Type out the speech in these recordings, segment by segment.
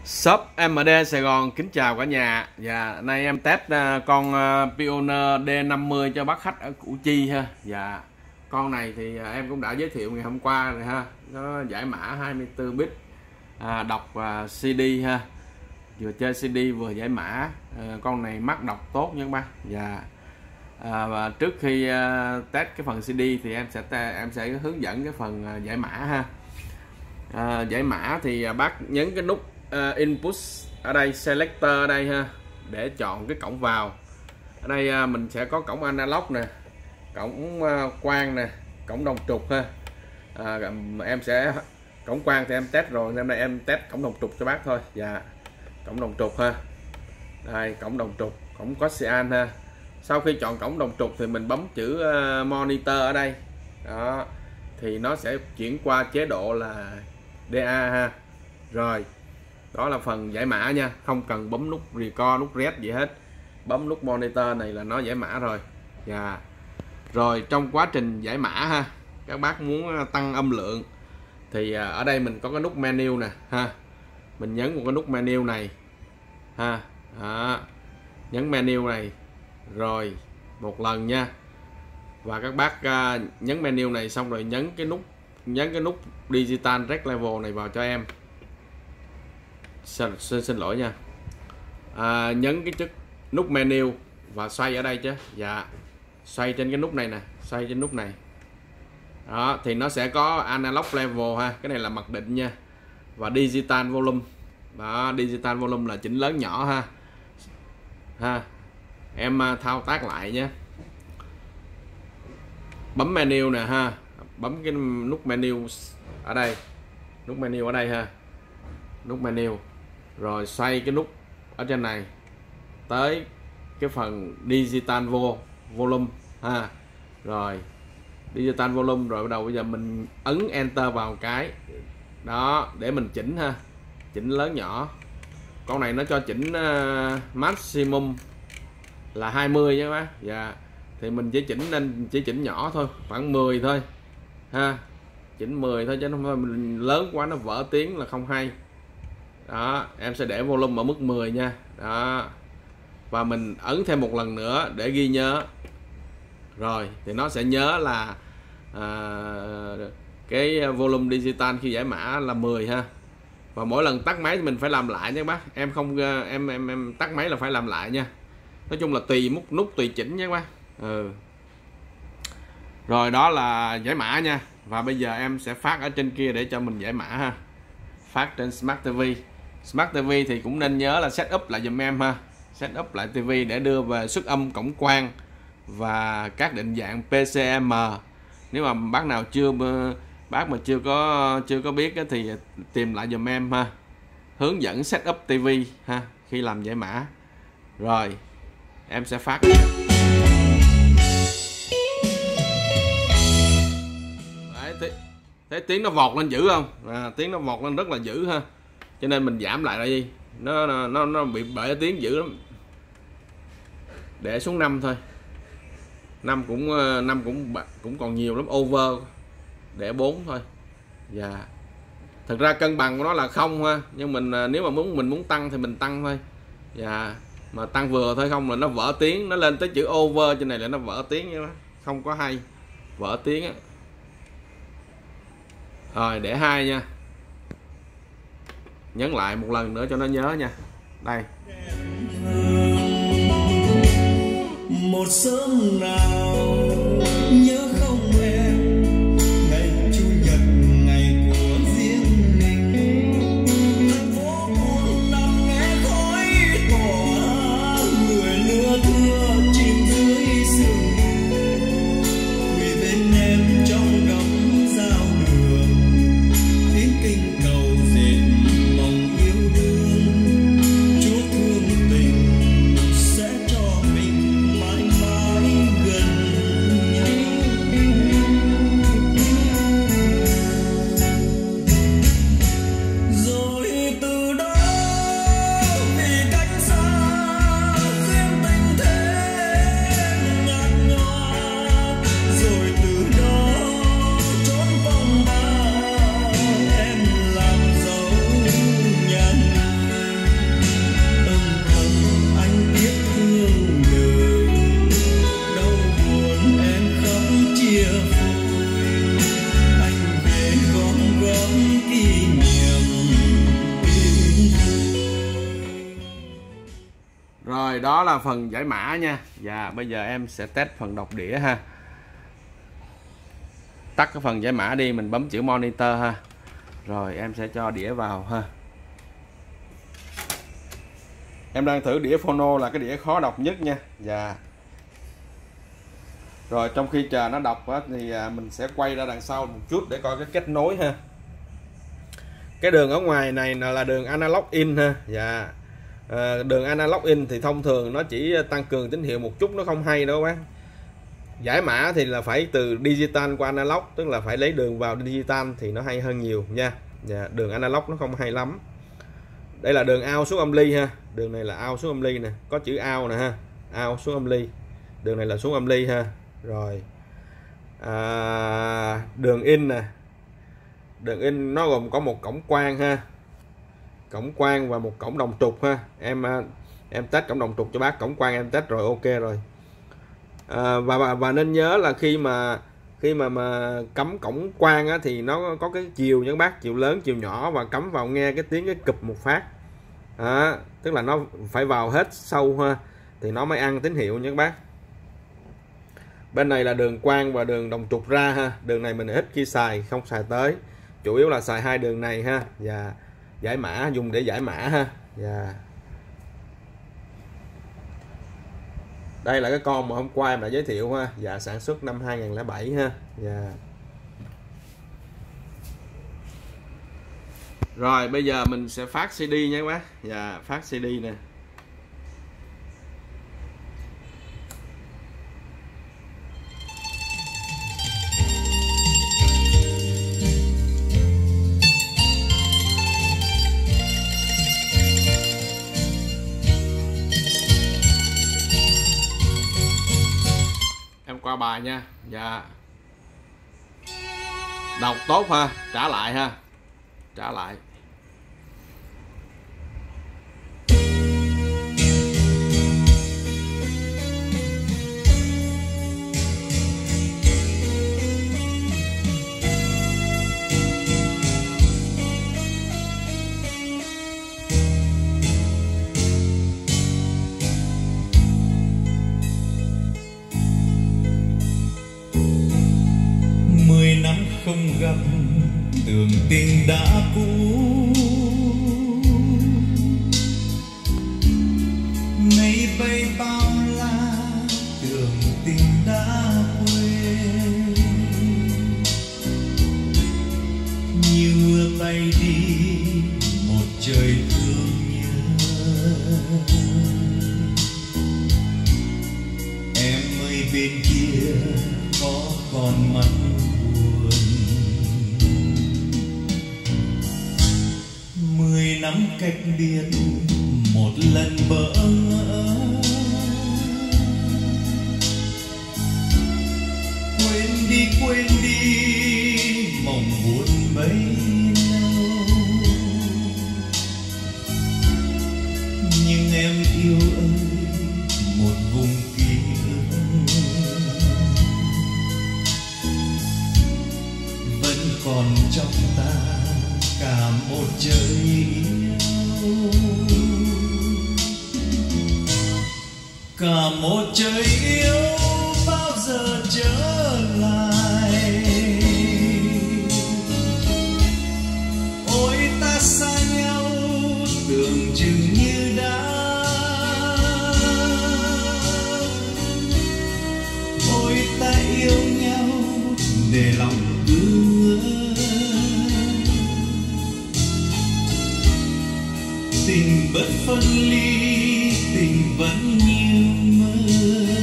Shop MD Sài Gòn kính chào cả nhà. Và nay em test con Pioneer D50 cho bác khách ở Củ Chi ha. Và con này thì em cũng đã giới thiệu ngày hôm qua rồi ha. Nó giải mã 24 bit, đọc CD ha. Vừa chơi CD vừa giải mã. Con này mắt đọc tốt nha các bác. Và trước khi test cái phần CD thì em sẽ hướng dẫn cái phần giải mã ha. Giải mã thì bác nhấn cái nút input ở đây, selector ở đây ha, để chọn cái cổng vào. Ở đây mình sẽ có cổng analog nè, cổng quang nè, cổng đồng trục ha. Em sẽ cổng quang thì em test rồi, nên đây em test cổng đồng trục cho bác thôi. Và cổng đồng trục ha, đây cổng đồng trục, cổng có cyan ha. Sau khi chọn cổng đồng trục thì mình bấm chữ monitor ở đây đó, thì nó sẽ chuyển qua chế độ là DA ha. Rồi đó là phần giải mã nha, không cần bấm nút record, nút red gì hết, bấm nút monitor này là nó giải mã rồi. Và rồi trong quá trình giải mã ha, các bác muốn tăng âm lượng thì ở đây mình có cái nút menu nè ha, mình nhấn một cái nút menu này ha. Đó, nhấn menu này rồi một lần nha, và các bác nhấn menu này xong rồi nhấn cái nút digital rec level này vào cho em. Xin lỗi nha, nhấn cái nút menu và xoay ở đây chứ. Dạ, xoay trên cái nút này nè, xoay trên nút này đó, thì nó sẽ có analog level ha, cái này là mặc định nha, và digital volume đó. Digital volume là chỉnh lớn nhỏ ha. Em thao tác lại nhé, bấm menu nè ha, bấm cái nút menu ở đây, nút menu ở đây ha, nút menu rồi xoay cái nút ở trên này tới cái phần digital volume ha. Rồi digital volume rồi bắt đầu bây giờ mình ấn enter vào cái đó để mình chỉnh ha, chỉnh lớn nhỏ. Con này nó cho chỉnh maximum là 20 nhé bác. Dạ, thì mình chỉ chỉnh nên chỉ chỉnh nhỏ thôi, khoảng 10 thôi ha, chỉnh 10 thôi chứ không phải mình lớn quá nó vỡ tiếng là không hay. Đó, em sẽ để volume ở mức 10 nha. Đó, và mình ấn thêm một lần nữa để ghi nhớ. Rồi thì nó sẽ nhớ là cái volume digital khi giải mã là 10 ha. Và mỗi lần tắt máy thì mình phải làm lại nhé bác. Em không em tắt máy là phải làm lại nha. Nói chung là tùy nút tùy chỉnh nhé bác. Rồi đó là giải mã nha. Và bây giờ em sẽ phát ở trên kia để cho mình giải mã ha. Phát trên Smart TV. Smart TV thì cũng nên nhớ là setup lại dùm em ha. Setup lại TV để đưa về xuất âm cổng quang và các định dạng PCM. Nếu mà bác nào chưa có biết thì tìm lại dùm em ha. Hướng dẫn setup TV ha khi làm giải mã. Rồi em sẽ phát. Thấy tiếng nó vọt lên dữ không? Tiếng nó vọt lên rất là dữ ha. Cho nên mình giảm lại đi. Nó bị bể tiếng dữ lắm. Để xuống 5 thôi. 5 cũng còn nhiều lắm, over. Để 4 thôi. Dạ. Thực ra cân bằng của nó là 0 ha, nhưng mình nếu mà mình muốn tăng thì mình tăng thôi. Dạ. Mà tăng vừa thôi, không là nó vỡ tiếng, nó lên tới chữ over trên này là nó vỡ tiếng nha, không có hay. Vỡ tiếng á. Rồi để 2 nha. Nhấn lại một lần nữa cho nó nhớ nha. Đây. Một sớm nào nhớ không em, ngày chủ nhật ngày của riêng mình, thành phố buồn nằm nghe khói tỏa, người lưa thưa trình dưới sương quỳ bên em trong góc giao đường, tiếng kinh cầu dệt mong yêu đương, Chúa thương tình sẽ cho mình mãi mãi gần. đó là phần giải mã nha. Và bây giờ em sẽ test phần đọc đĩa ha. Tắt cái phần giải mã đi, mình bấm chữ monitor ha. Rồi em sẽ cho đĩa vào ha. Em đang thử đĩa phono là cái đĩa khó đọc nhất nha. Và rồi trong khi chờ nó đọc á, thì mình sẽ quay ra đằng sau một chút để coi cái kết nối ha. Cái đường ở ngoài này là đường analog in ha. Và đường analog in thì thông thường nó chỉ tăng cường tín hiệu một chút, nó không hay đâu các bác. Giải mã thì là phải từ digital qua analog, tức là phải lấy đường vào digital thì nó hay hơn nhiều nha. Và đường analog nó không hay lắm. Đây là đường out xuống âm ly ha. Đường này là out xuống âm ly nè, có chữ out nè ha. Out xuống âm ly. Đường này là xuống âm ly ha. Rồi đường in nè. Đường in nó gồm có một cổng quang ha. Cổng quang và một cổng đồng trục ha. Em test cổng đồng trục cho bác, cổng quang em test rồi, ok rồi. Và nên nhớ là khi mà cắm cổng quang á, thì nó có cái chiều nha các bác, chiều lớn chiều nhỏ, và cắm vào nghe cái tiếng cái cụp một phát. Tức là nó phải vào hết sâu ha thì nó mới ăn tín hiệu nha các bác. Bên này là đường quang và đường đồng trục ra ha. Đường này mình ít khi xài, không xài tới, chủ yếu là xài hai đường này ha. Và giải mã, dùng để giải mã ha. Và đây là cái con mà hôm qua em đã giới thiệu ha. Và sản xuất năm 2007 ha. Và rồi bây giờ mình sẽ phát CD nha các bác. Và phát CD nè. Qua bài nha. Dạ. Đọc tốt ha, trả lại ha. Trả lại. Không gặp tưởng tình đã cũ, mây bay bao la tưởng tình đã quên, như mưa bay đi một trời thương nhớ. Em ơi bên kia có còn mắt 10 năm cách biệt một lần bỡ ngỡ, quên đi mộng buồn bấy lâu. Nhưng em yêu ơi một vùng ký ức vẫn còn trong ta cả một trời yêu, cả một trời yêu bao giờ trở lại. Ôi ta xa nhau tưởng chừng như đã, ôi ta yêu nhau để lòng cứ tình bất phân ly, tình vẫn như mơ.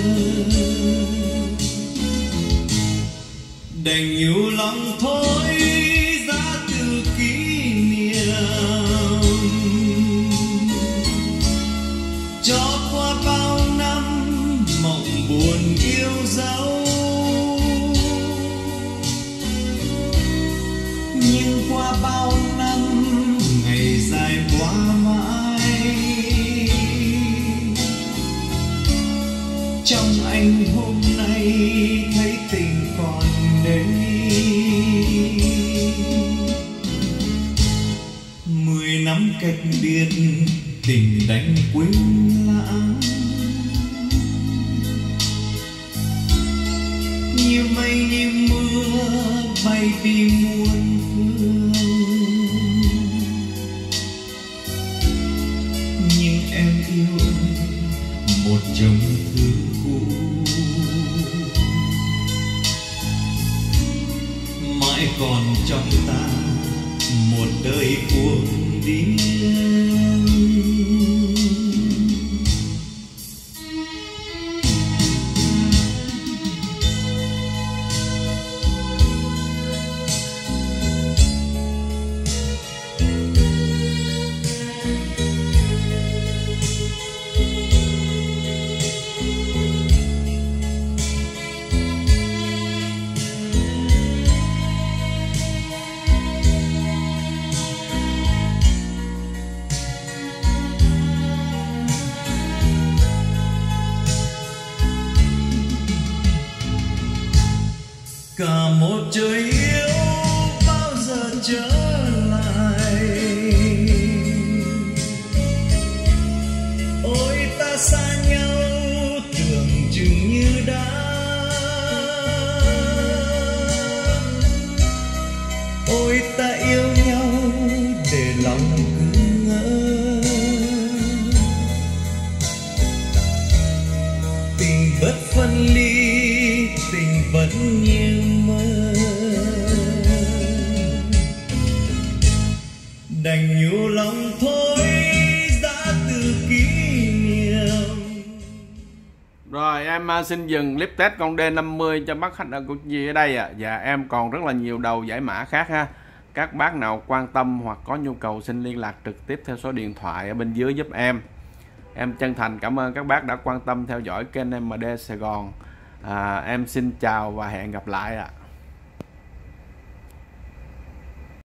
Đành nhiều lòng thôi ra từ kỷ niệm, cho qua bao năm mộng buồn yêu dấu. Nhưng qua bao năm ngày dài quá mãi, trong anh hôm nay thấy tình còn đây. 10 năm cách biệt tình đánh quên lãng, như mây như mưa bay đi muôn phương, nhưng em yêu một dòng thư cũ, mãi còn trong ta một đời cuồng điên. Cả một trời yêu bao giờ trở lại, ôi ta xa nhau tưởng chừng như đã, ôi ta yêu nhau để lòng cứ ngỡ, tình bất phân ly tình vẫn như mơ, đành nhủ lòng thôi đã từ kỷ niệm. Rồi em xin dừng clip test con D50 cho bác khách ở Củ Chi ở đây ạ. Và em còn rất là nhiều đầu giải mã khác ha. Các bác nào quan tâm hoặc có nhu cầu xin liên lạc trực tiếp theo số điện thoại ở bên dưới giúp em. Em chân thành cảm ơn các bác đã quan tâm theo dõi kênh MD Sài Gòn. Em xin chào và hẹn gặp lại ạ.